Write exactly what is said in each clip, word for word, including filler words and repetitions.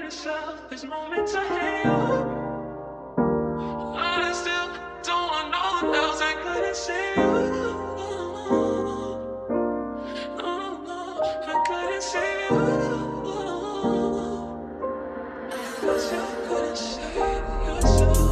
myself this moment to hate you. I still don't want no one else. I couldn't save you. No, no, I couldn't save you. Cause you couldn't save yourself.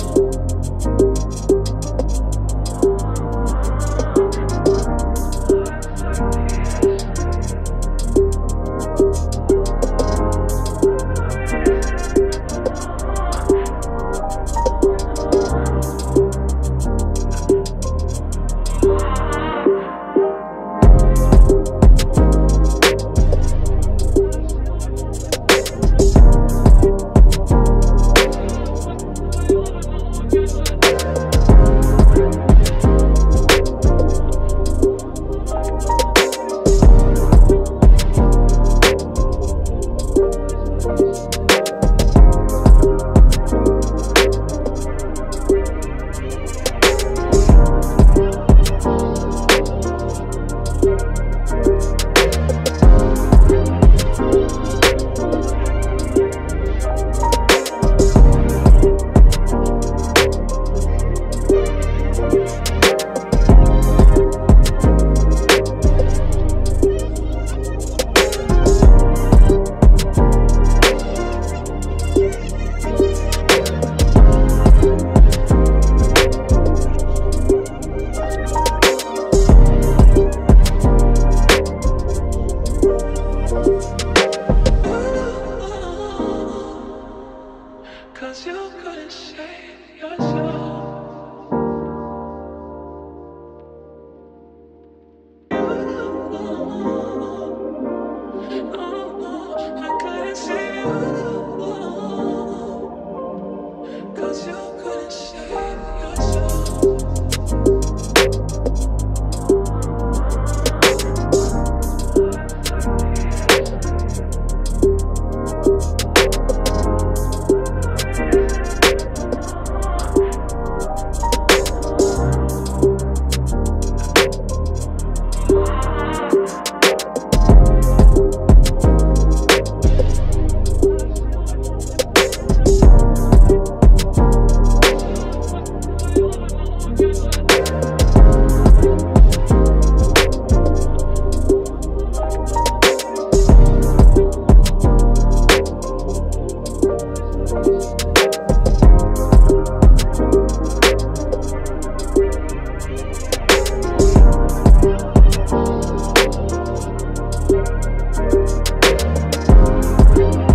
Cause you couldn't save yourself. I couldn't save you. Cause you couldn't save yourself. We'll be right back.